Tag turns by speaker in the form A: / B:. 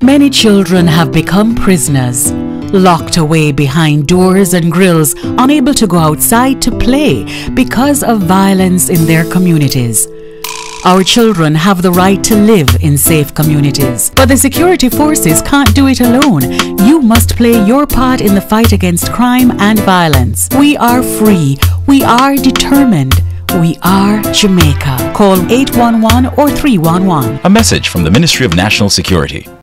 A: Many children have become prisoners, locked away behind doors and grills, unable to go outside to play because of violence in their communities. Our children have the right to live in safe communities, but the security forces can't do it alone. You must play your part in the fight against crime and violence. We are free. We are determined. We are Jamaica. Call 811 or 311.
B: A message from the Ministry of National Security.